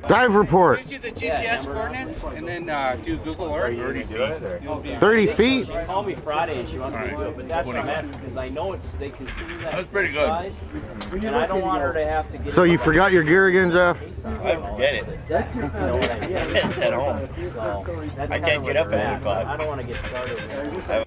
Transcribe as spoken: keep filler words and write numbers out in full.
Dive report. Gives you the G P S coordinates and then uh, do Google Earth. thirty feet. thirty feet? She called me Friday and she wants me to do it, but that's what I'm asking because I know it's they can see that. That's pretty good. Side, and I don't want her to have to get. So you forgot your gear again, Jeff? I forget it. It's at home. So that's I can't get up at eight o'clock. I don't want to get started.